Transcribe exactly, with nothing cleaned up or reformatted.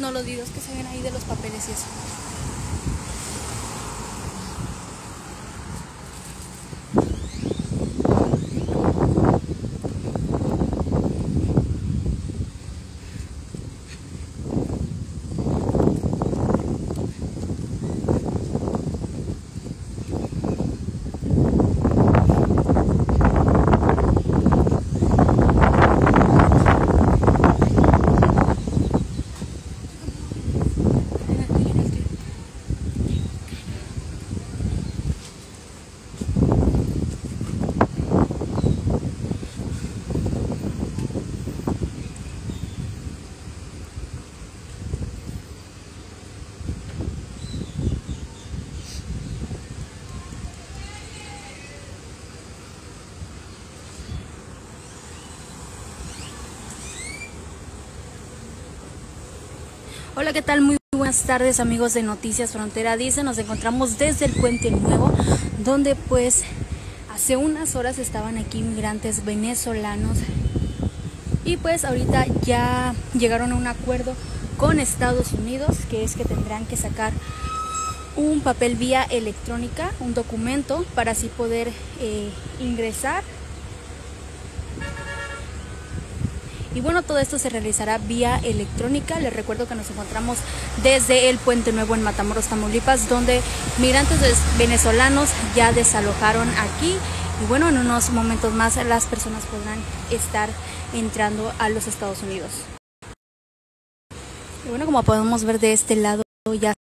no los videos que se ven ahí de los papeles y eso. Hola, ¿qué tal? Muy buenas tardes, amigos de Noticias Frontera Dice. Nos encontramos desde el Puente Nuevo, donde pues hace unas horas estaban aquí inmigrantes venezolanos y pues ahorita ya llegaron a un acuerdo con Estados Unidos, que es que tendrán que sacar un papel vía electrónica, un documento, para así poder eh, ingresar. Y bueno, todo esto se realizará vía electrónica. Les recuerdo que nos encontramos desde el Puente Nuevo en Matamoros, Tamaulipas, donde migrantes venezolanos ya desalojaron aquí. Y bueno, en unos momentos más las personas podrán estar entrando a los Estados Unidos. Y bueno, como podemos ver de este lado ya